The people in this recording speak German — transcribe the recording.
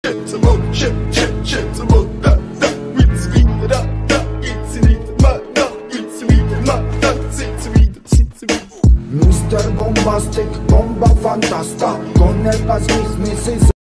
schätze mal, schätze mal, da, wird sie wieder, da, geht sie wieder, mal, da, geht sie wieder, mal, da, sitzt sie wieder. Mr. Bombastic, Bomba Fantasta, con el pasmis, Mrs.